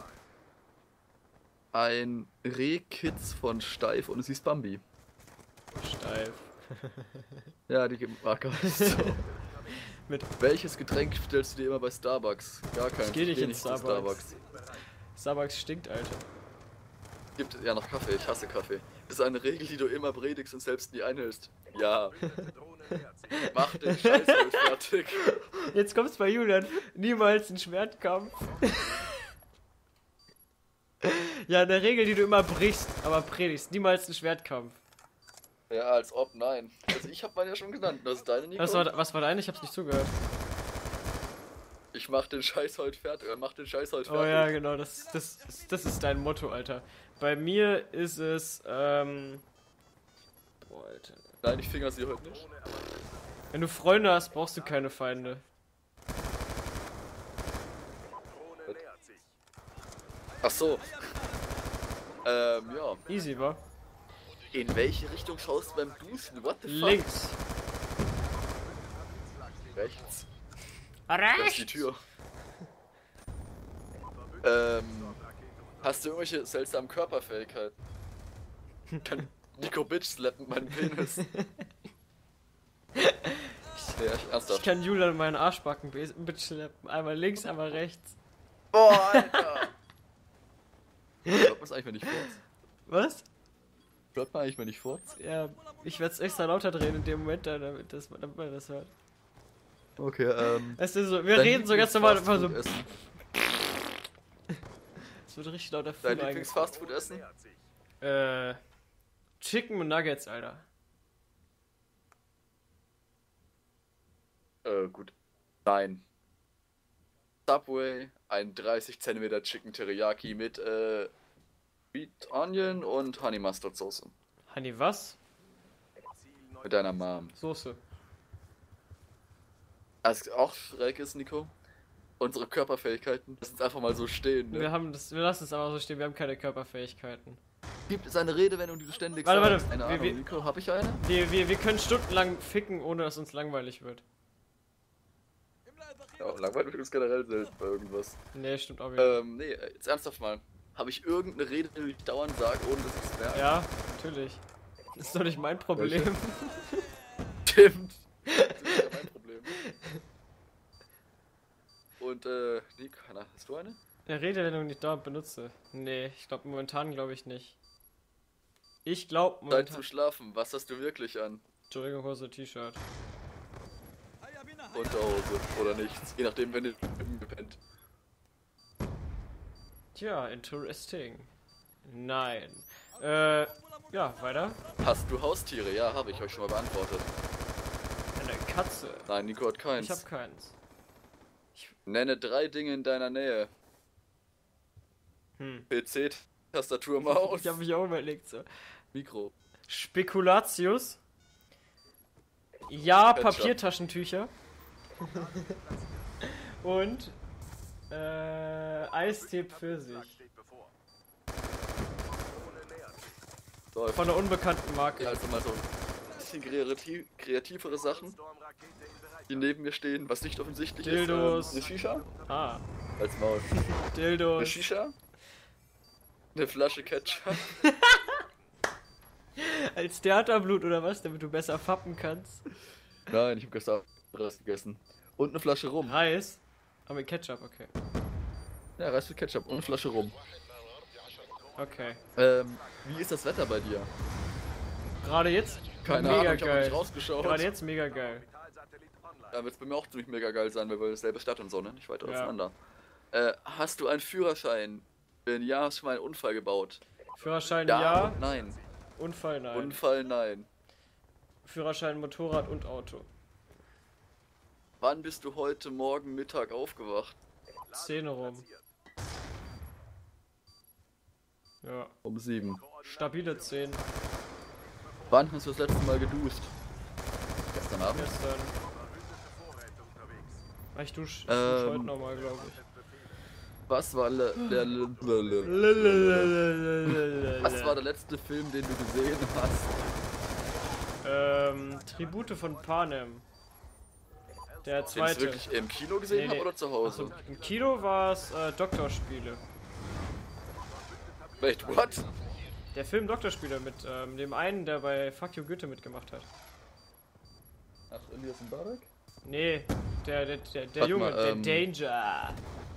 Ein Rehkitz von Steif und es hieß Bambi. Steif. Ja, die mag gar nicht so. Mit Welches Getränk stellst du dir immer bei Starbucks? Gar keins. Ich geh nicht geh in zu Starbucks. Starbucks stinkt, Alter. Gibt ja noch Kaffee, ich hasse Kaffee. Das ist eine Regel, die du immer predigst und selbst nie einhältst. Ja. Mach den Scheiß halt fertig. Jetzt kommt's bei Julian. Niemals ein Schwertkampf. Ja, eine Regel, die du immer brichst, aber predigst. Niemals ein Schwertkampf. Ja, als ob, nein. Also ich hab meine ja schon genannt. Das ist deine, Nico. Was war deine? Ich hab's nicht zugehört. Ich mach den Scheiß heute fertig. Mach den Scheiß heute fertig. Oh ja, genau. Das ist dein Motto, Alter. Bei mir ist es, Boah, Alter. Nein, ich finger sie heute nicht. Wenn du Freunde hast, brauchst du keine Feinde. Ach so. Ja. Easy, wa? In welche Richtung schaust du beim Duschen? What the fuck? Links. Rechts. Das ist die Tür. Hast du irgendwelche seltsamen Körperfähigkeiten? Kann Nico Bitch slappen meinen Penis? Ja, ernsthaft. Ich kann Julian meinen Arschbacken mitschleppen. Einmal links, einmal rechts. Boah, Alter! Hört man eigentlich, wenn ich furz? Was? Hört man eigentlich, wenn ich furz? Ja, ich werde es extra lauter drehen in dem Moment, damit man das hört. Okay, Es ist so, wir dein reden so ganz normal einfach so. Lieblings-Fastfood-Essen? Es wird richtig lauter Dein Füller Lieblings-Fastfood-Essen? Chicken Nuggets, Alter. Gut. Nein. Subway, ein 30 cm Chicken Teriyaki mit, Sweet Onion und Honey Mustard Soße. Honey, was? Mit deiner Mom. Soße. Was auch schräg ist, Nico, unsere Körperfähigkeiten lassen es einfach mal so stehen, ne? Wir lassen es aber so stehen, wir haben keine Körperfähigkeiten. Gibt es eine Redewendung, die du ständig Warte, sagst? Keine Ahnung, Nico, hab ich eine? Wir können stundenlang ficken, ohne dass uns langweilig wird. Ja, langweilig wird uns generell selten bei irgendwas. Nee, stimmt auch wieder. Nee, jetzt ernsthaft mal. Habe ich irgendeine Rede, die ich dauernd sage, ohne dass ich es merke? Ja, natürlich. Das ist doch nicht mein Problem. Stimmt. Das ist ja mein Problem. Und, Nico, hast du eine? Eine Redewendung, die ich dauernd benutze. Nee, ich glaube momentan ich nicht. Ich glaube Zeit momentan. zum Schlafen, was hast du wirklich an? Jogginghose, T-Shirt. Unterhose oder nichts, je nachdem, wenn ihr gepennt. Tja, interesting. Nein. Ja, weiter. Hast du Haustiere? Ja, habe ich euch schon mal beantwortet. Eine Katze. Nein, Nico hat keins. Ich hab keins. Nenne 3 Dinge in deiner Nähe. PC, Tastatur, Maus, Ich habe mich auch überlegt so. Mikro. Spekulatius. Ja, Ketchup. Papiertaschentücher. Und Eistee Pfirsich. Läuft. Von einer unbekannten Marke. Ja, also mal so ein bisschen kreativere Sachen, die neben mir stehen, was nicht offensichtlich Dildos. ist. Eine Shisha? Ah, Als Maus. Eine Dildos. Shisha? Eine Flasche Ketchup? Als Theaterblut oder was, damit du besser fappen kannst. Nein, ich habe gestern Reis gegessen. Und eine Flasche Rum. Reis. Aber mit Ketchup, okay. Ja, Reis mit Ketchup und eine Flasche Rum. Okay. Wie ist das Wetter bei dir? Gerade jetzt? Keine mega Ahnung, ich habe geil. nicht rausgeschaut. Gerade jetzt mega geil. Da wird es bei mir auch ziemlich mega geil sein, weil wir dasselbe Stadt und so, ne? Nicht weiter Ja. auseinander. Hast du einen Führerschein? Wenn ja, hast du mal einen Unfall gebaut? Führerschein ja, und nein. Unfall nein. Unfall nein. Führerschein Motorrad und Auto. Wann bist du heute Morgen Mittag aufgewacht? 10 rum. Ja, Um 7. stabile 10. Wann hast du das letzte Mal geduscht? Gestern Abend? Gestern. Ich dusch Ähm, heute nochmal, glaube ich. Was war der letzte Film, den du gesehen hast? Tribute von Panem. Der Den du zweite. wirklich im Kino gesehen hast oder zu Hause? Achso, im Kino war es Doktorspiele. Wait, what? Der Film Doktorspiele mit dem einen, der bei Fuck You Goethe mitgemacht hat. Ach, Elias Mbarek? Nee, der Warte Junge, mal, der Danger.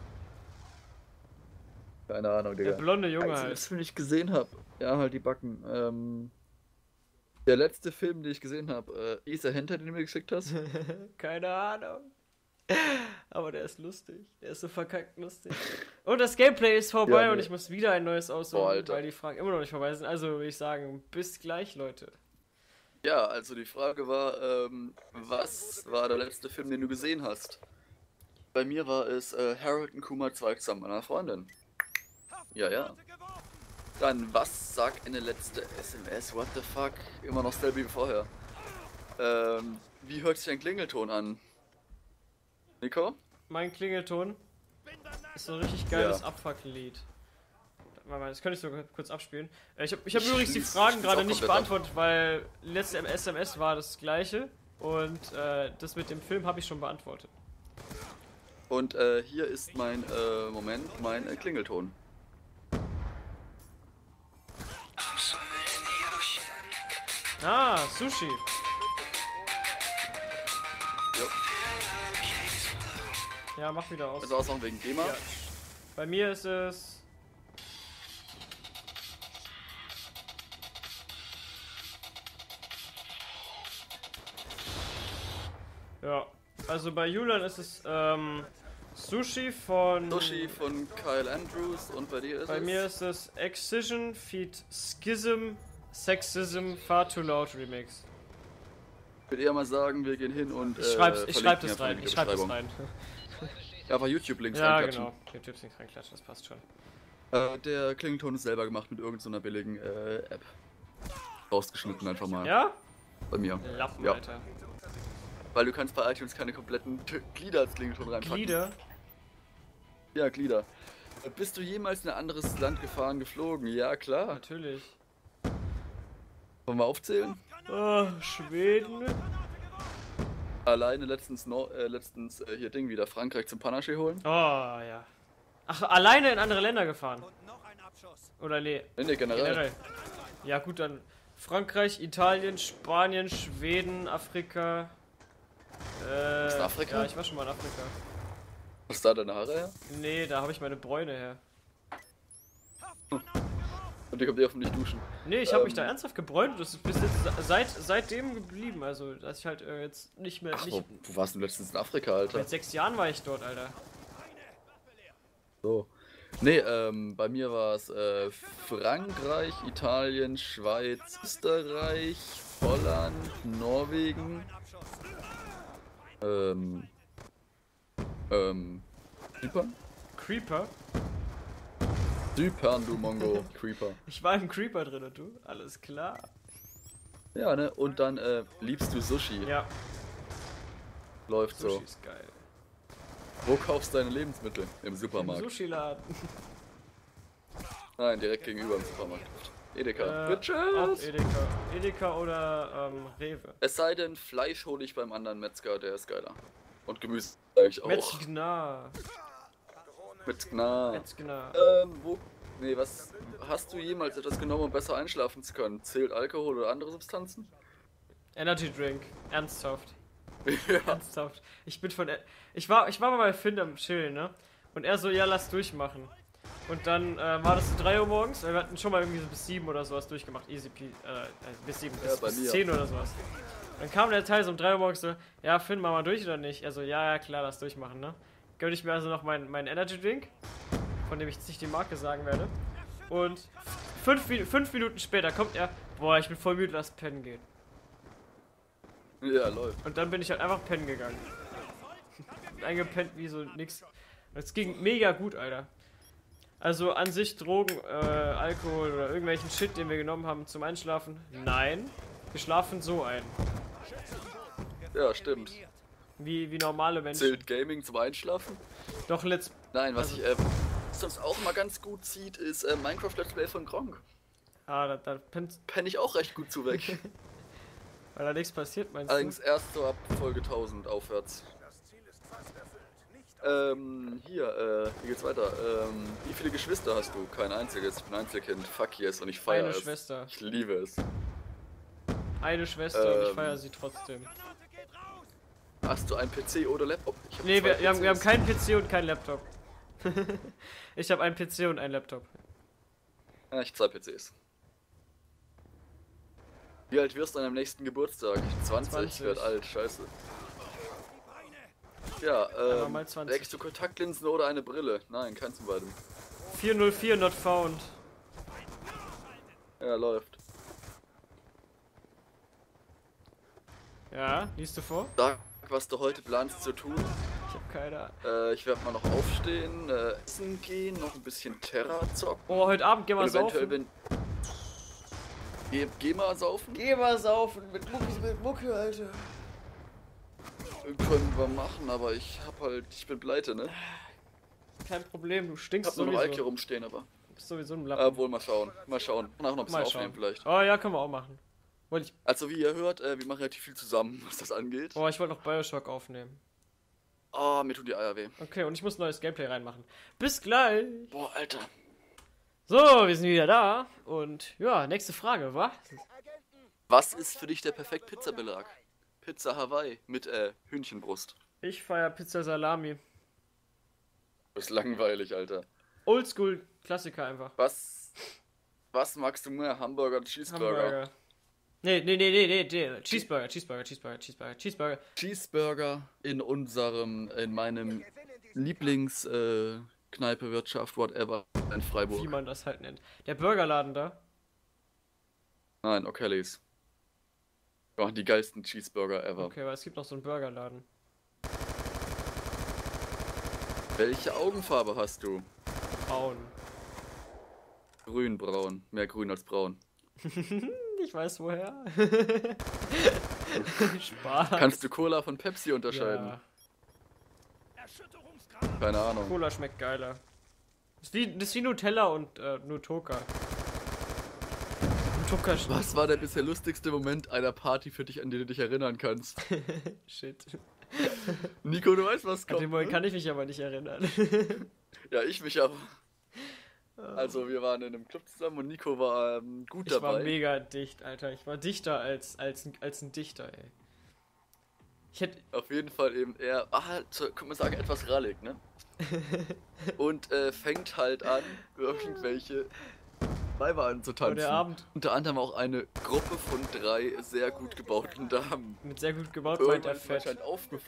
Keine Ahnung, Digga. Der blonde Junge Also, halt. was ich nicht gesehen habe. Ja, halt die Backen. Der letzte Film, den ich gesehen habe, ist der Hinter, den du mir geschickt hast? Keine Ahnung. Aber der ist lustig. Der ist so verkackt lustig. Und das Gameplay ist vorbei Ja, nee. und ich muss wieder ein neues aussuchen, Boah, Alter. weil die Fragen immer noch nicht vorbei sind. Also würde ich sagen, bis gleich, Leute. Ja, also die Frage war, was war der letzte Film, den du gesehen hast? Bei mir war es Harold und Kumar 2 zusammen mit meiner Freundin. Ja, ja. Dann, was sagt eine letzte SMS? What the fuck? Immer noch dasselbe wie vorher. Wie hört sich ein Klingelton an? Nico? Mein Klingelton ist so ein richtig geiles Abfuck-Lied. Warte mal, das könnte ich sogar kurz abspielen. Ich hab übrigens die Fragen gerade nicht beantwortet, weil letzte SMS war das gleiche und das mit dem Film habe ich schon beantwortet. Und hier ist mein, mein Klingelton. Ah, Sushi. Jo. Ja, mach wieder aus. Also auch noch wegen GEMA. Ja. Bei mir ist es... Ja. Also bei Julian ist es Sushi von Kyle Andrews und bei dir ist Bei es? mir ist es Excision feat. Schism Sexism Far Too Loud Remix. Ich würde eher mal sagen, wir gehen hin und Ich schreib verlinken das einfach rein. in der Ich schreib das Beschreibung. rein. Ja, aber YouTube-Links Ja, reinklatschen. genau. YouTube-Links reinklatschen, das passt schon. Der Klingelton ist selber gemacht mit irgendeiner billigen App. Rausgeschnitten einfach mal. Ja? Bei mir. Lappen, Ja. Alter. Weil du kannst bei iTunes keine kompletten Glieder als Klingelton reinpacken. Glieder? Ja, Glieder. Bist du jemals in ein anderes Land gefahren, geflogen? Ja, klar. Natürlich. Wollen wir aufzählen? Schweden? Alleine letztens hier Ding wieder Frankreich zum Panache holen. Oh, ja. Ach, alleine in andere Länder gefahren? Oder nee? Nee, generell. Ja gut, dann Frankreich, Italien, Spanien, Schweden, Afrika. Was in Afrika? Ja, ich war schon mal in Afrika. Was ist da deine Haare her? Nee, da habe ich meine Bräune her. Und die kommt hoffentlich duschen. Nee, ich habe mich da ernsthaft gebräunt. Das ist bis jetzt seitdem geblieben. Also, dass ich halt jetzt nicht mehr. Ach, Nicht, wo warst du letztens in Afrika, Alter? mit 6 Jahren war ich dort, Alter. So. Nee, bei mir war es Frankreich, Italien, Schweiz, Österreich, Holland, Norwegen, Zypern? Creeper? Zypern, du Mongo, Creeper. Ich war im Creeper drin und du? Alles klar. Ja, ne? Und dann liebst du Sushi. Ja, Läuft Sushi so. ist geil. Wo kaufst du deine Lebensmittel? Im Im Supermarkt. Sushi-Laden. Nein, direkt gegenüber im Supermarkt. Edeka. Auch Bitches! Edeka. Edeka oder Rewe. Es sei denn, Fleisch hole ich beim anderen Metzger, der ist geiler. Und Gemüse eigentlich auch. Metzgnar. Metzger. Metzgnar. Nee, was. Hast du jemals etwas genommen, um besser einschlafen zu können? Zählt Alkohol oder andere Substanzen? Energy Drink. Ernsthaft. Ja. Ernsthaft. Ich war mal bei Finn am Chillen, ne? Und er so, ja, lass durchmachen. Und dann war das 3 Uhr morgens, wir hatten schon mal irgendwie so bis 7 oder sowas durchgemacht, easy bis 7, Ja, bei bis mir. 10 oder sowas. Dann kam der Teil so um 3 Uhr morgens so, ja, Finn, mach mal durch oder nicht? Er so, ja, klar, lass durchmachen, ne? Gönn ich mir also noch meinen Energy Drink, von dem ich jetzt nicht die Marke sagen werde. Und 5 Minuten später kommt er, boah, ich bin voll müde, lass pennen gehen. Ja, läuft. Und dann bin ich halt einfach pennen gegangen. Eingepennt wie so nix. Es ging mega gut, Alter. Also an sich Drogen, Alkohol oder irgendwelchen Shit, den wir genommen haben zum Einschlafen? Nein. Wir schlafen so ein. Ja, stimmt. Wie normale Menschen. Zählt Gaming zum Einschlafen? Doch, Nein, was sonst auch mal ganz gut zieht, ist Minecraft Let's Play von Gronk. da pennt, Penne ich auch recht gut zu weg. weil da nichts passiert, meinst Allerdings erst so ab Folge 1000 aufwärts. Hier geht's weiter. Wie viele Geschwister hast du? Kein einziges. Ich bin Einzelkind. Fuck yes und ich du? feiere Eine es. Schwester. Ich liebe es. Eine Schwester und ich feiere sie trotzdem. Hast du einen PC oder Laptop? Ich hab Nee, zwei wir haben PCs. keinen PC und keinen Laptop. Ich habe einen PC und einen Laptop. Ja, ich hab 2 PCs. Wie alt wirst du an deinem nächsten Geburtstag? 20? 20. Ich werd alt, scheiße. Ja, Einfach mal 20. trägst du Kontaktlinsen oder eine Brille? Nein, keins von beidem. 404 not found. Ja, läuft. Ja, liest du vor? Sag, was du heute planst zu tun. Ich hab keine. Ich werde mal noch aufstehen, essen gehen, noch ein bisschen Terra zocken. Oh, heute Abend gehen wir Und eventuell saufen. Geh mal saufen? Geh mal saufen mit Mucke, Alter. Können wir machen, aber ich bin pleite, ne? Kein Problem, du Ich stinkst hab nur noch Alk hier sowieso. rumstehen, aber. Du bist sowieso ein Lappen. Wohl mal schauen. Mal schauen. Nachher noch ein bisschen Mal aufnehmen schauen. vielleicht. Oh ja, können wir auch machen. Wollte ich. Also wie ihr hört, wir machen relativ viel zusammen, was das angeht. Oh, ich wollte noch Bioshock aufnehmen. Oh, mir tun die Eier weh. Okay, und ich muss neues Gameplay reinmachen. Bis gleich. Boah, Alter. So, wir sind wieder da. Und ja, nächste Frage, wa? Was ist für dich der perfekte Pizzabelag? Pizza Hawaii mit Hühnchenbrust. Ich feier Pizza Salami. Das ist langweilig, Alter. Oldschool Klassiker einfach. Was magst du mehr? Hamburger oder Cheeseburger? Hamburger. Nee. Cheeseburger. Cheeseburger in meinem Lieblings-Kneipe-Wirtschaft, whatever, in Freiburg. Wie man das halt nennt. Der Burgerladen da. Nein, O'Kelly's. Oh, die geilsten Cheeseburger ever. Okay, aber es gibt noch so einen Burgerladen. Welche Augenfarbe hast du? Braun. Grün-braun. Mehr grün als braun. Ich weiß woher. Spaß. Kannst du Cola von Pepsi unterscheiden? Ja. Keine Ahnung. Cola schmeckt geiler. Das ist wie Nutella und Nutoka. Nutoka Was war der bisher lustigste Moment einer Party für dich, an die du dich erinnern kannst? Shit. Nico, du weißt, was An kommt. den Moment Ne? kann ich mich aber nicht erinnern. Ja, ich mich aber. Also wir waren in einem Club zusammen und Nico war gut Ich dabei. war mega dicht, Alter. Ich war dichter als ein Dichter, ey. Ich hätte. Auf jeden Fall eben eher, kann man sagen, etwas rallig, ne? Und fängt halt an, irgendwelche Weiber anzutanzen. der Abend. Unter anderem auch eine Gruppe von 3 sehr gut gebauten Damen. Mit sehr gut gebaut meint er Irgendwann ist mir fett. anscheinend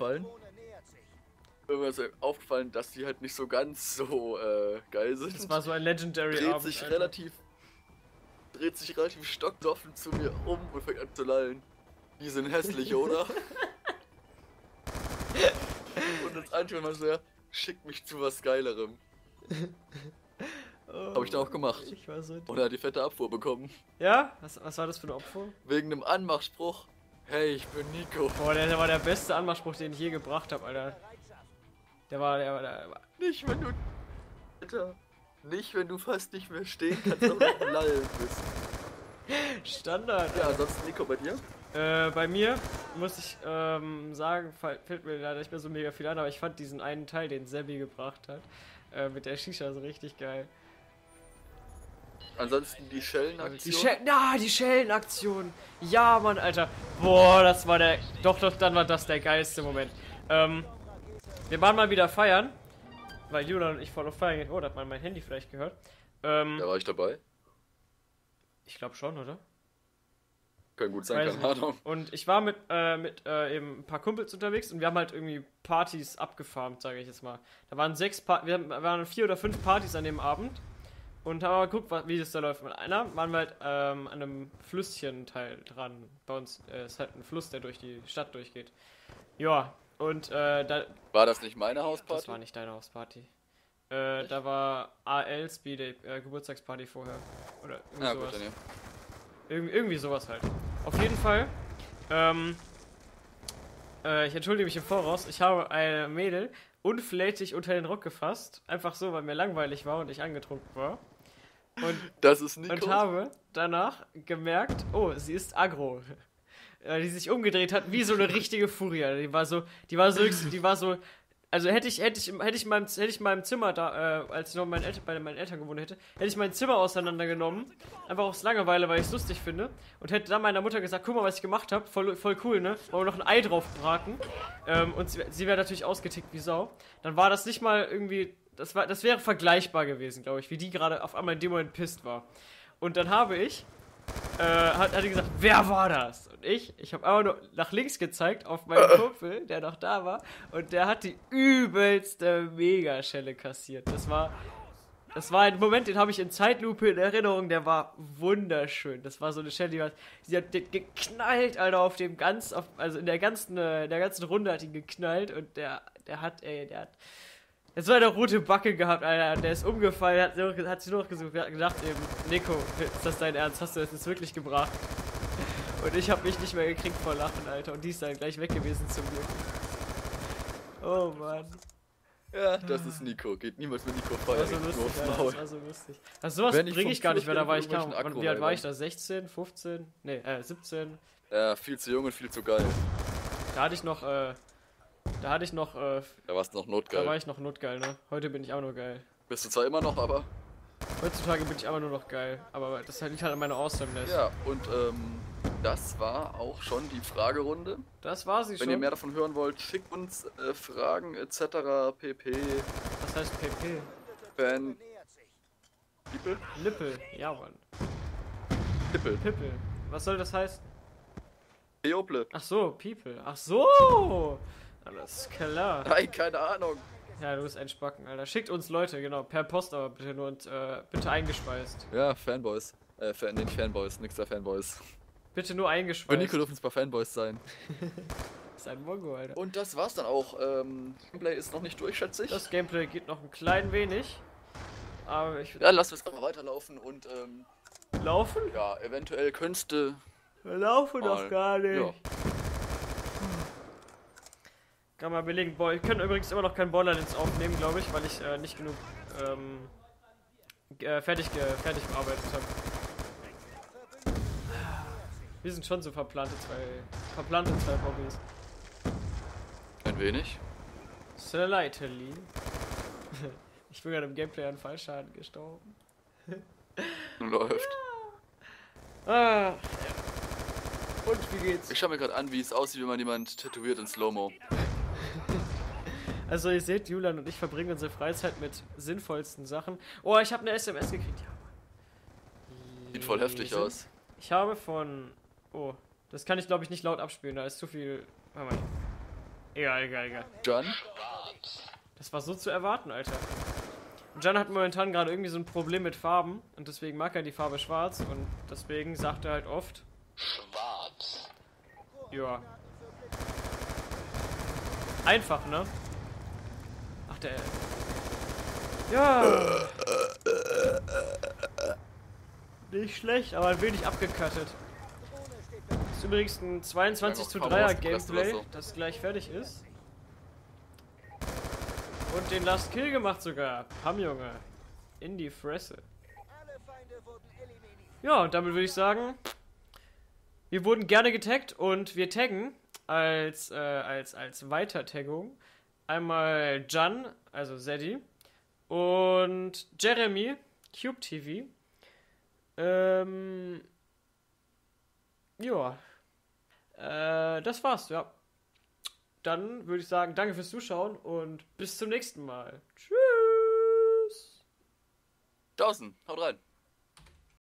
aufgefallen, dass die halt nicht so ganz so geil sind. Das war so ein Legendary dreht Abend. sich Alter. relativ stockdoffen zu mir um und fängt an zu lallen. Die sind hässlich, oder? Und das Einzige mal so, ja, schickt mich zu was Geilerem. Oh, Hab ich dann auch gemacht. Ich war so. Und er hat die fette Abfuhr bekommen. Ja? Was war das für eine Opfer? Wegen einem Anmachspruch. Hey, ich bin Nico. Boah, der war der beste Anmachspruch, den ich je gebracht habe, Alter. Der war. Nicht, wenn du... Alter. Nicht, wenn du fast nicht mehr stehen kannst, aber noch lallen bist. Standard. Ja, ansonsten Nico, bei dir? Bei mir muss ich sagen, fällt mir leider nicht mehr so mega viel an, aber ich fand diesen einen Teil, den Sebi gebracht hat, mit der Shisha so richtig geil. Ansonsten die Schellenaktion. Die Schellenaktion. Ja, Mann, Alter. Boah, das war der. Doch, dann war das der geilste Moment. Wir waren mal wieder feiern, weil Julian und ich voll auf Feiern gehen. Oh, da hat man mein Handy vielleicht gehört. Da war ich dabei. Ich glaube schon, oder? Kann gut sein, Weiß keine Ahnung. Und ich war mit eben ein paar Kumpels unterwegs und wir haben halt irgendwie Partys abgefarmt, sage ich jetzt mal. Da waren wir waren 4 oder 5 Partys an dem Abend und haben mal geguckt, wie das da läuft. Mit einer waren wir halt an einem Flüsschen-Teil dran. Bei uns ist halt ein Fluss, der durch die Stadt durchgeht. Ja, und da... War das nicht meine Hausparty? Das war nicht deine Hausparty. Da war AL Speed Geburtstagsparty vorher. Oder irgendwie Ja, sowas. gut, dann ja. Irgendwie sowas halt. Auf jeden Fall, ich entschuldige mich im Voraus, ich habe eine Mädel unflätig unter den Rock gefasst, einfach so, weil mir langweilig war und ich angetrunken war. Das ist Nico. Und habe danach gemerkt, oh, sie ist aggro. Die sich umgedreht hat wie so eine richtige Furie. Die war so, also hätte ich in meinem Zimmer da, als ich noch bei meinen Eltern gewohnt hätte ich mein Zimmer auseinandergenommen, einfach aus Langeweile, weil ich es lustig finde, und hätte dann meiner Mutter gesagt, guck mal, was ich gemacht habe, voll cool, ne? Wollen wir noch ein Ei drauf braten? Und sie wäre natürlich ausgetickt wie Sau. Dann war das nicht mal irgendwie, das wäre vergleichbar gewesen, glaube ich, wie die gerade auf einmal in dem Moment pisst war. Und dann habe ich hat die gesagt, wer war das? Und ich habe einfach nur nach links gezeigt auf meinen Kumpel, der noch da war, und der hat die übelste Megaschelle kassiert. Das war ein Moment, den habe ich in Zeitlupe in Erinnerung, der war wunderschön. Das war so eine Schelle, die hat geknallt, Alter, also in der ganzen Runde hat ihn geknallt, und der hat so eine rote Backe gehabt, Alter. Der ist umgefallen, hat sich nur noch gedacht eben, Nico, ist das dein Ernst? Hast du das jetzt wirklich gebracht? Und ich habe mich nicht mehr gekriegt vor Lachen, Alter. Und die ist dann gleich weg gewesen zum Glück. Oh Mann. Ja, das ist Nico. Geht niemals mit Nico feiern. Das war so lustig, Alter. Das war so lustig. Also sowas bringe ich gar nicht mehr, da war ich kaum. Wie alt war ich da? 16, 15? Nee, 17. Ja, viel zu jung und viel zu geil. Da hatte ich noch, Da warst du noch notgeil. Da war ich noch notgeil, ne? Heute bin ich auch nur geil. Bist du zwar immer noch, aber... Heutzutage bin ich aber nur noch geil. Aber das liegt halt an meiner Awesomeness. Ja, und das war auch schon die Fragerunde. Das war sie schon. Wenn ihr mehr davon hören wollt, schickt uns Fragen etc. pp. Was heißt PP? Fan... Pippel? Nippel, ja Mann. Pippel. Pippel. Was soll das heißen? Eople. Ach so, People. Ach so! Alles klar. Nein, keine Ahnung. Ja, du bist ein Spacken, Alter. Schickt uns Leute, genau. Per Post aber bitte nur und bitte eingespeist. Ja, Fanboys. Nicht Fanboys, nix der Fanboys. Bitte nur Für eingespeist. Nico dürfen es paar Fanboys sein. Das ist ein Mongo, Alter. Und das war's dann auch. Gameplay ist noch nicht durch, schätze ich. Das Gameplay geht noch ein klein wenig. Aber ich Ja, lass uns mal weiterlaufen und laufen? ja, eventuell könntest du. Wir laufen doch Mal. gar nicht. Ja. Kann mal belegen. Boah, ich kann übrigens immer noch kein Borderlands aufnehmen, glaube ich, weil ich nicht genug fertig bearbeitet habe. Wir sind schon so verplante zwei Hobbys. Ein wenig. Slightly. Ich bin gerade im Gameplay an Fallschaden gestorben. Läuft. Ah, ja. Und wie geht's? Ich schau mir gerade an, wie es aussieht, wenn man jemand tätowiert in Slow-Mo. Also ihr seht, Julian und ich verbringen unsere Freizeit mit sinnvollsten Sachen. Oh, ich habe eine SMS gekriegt. Ja. Sieht voll heftig aus. Ich habe von... Oh, das kann ich glaube ich nicht laut abspielen, da ist zu viel... Warte mal. Egal. John? Das war so zu erwarten, Alter. Jan hat momentan gerade irgendwie so ein Problem mit Farben und deswegen mag er die Farbe schwarz und deswegen sagt er halt oft... Schwarz. Ja. Einfach, ne? Ach, der... Ja. Nicht schlecht, aber ein wenig abgekattet. Das ist übrigens ein 22:3er Gameplay, das gleich fertig ist. Und den Last Kill gemacht sogar. Pam, Junge. In die Fresse. Ja, und damit würde ich sagen, wir wurden gerne getaggt und wir taggen als Weitertaggung einmal Jan, also Zeddy, und Jeremy, Cube TV. Ja. Das war's, ja. Dann würde ich sagen, danke fürs Zuschauen und bis zum nächsten Mal. Tschüss. Dawson, haut rein.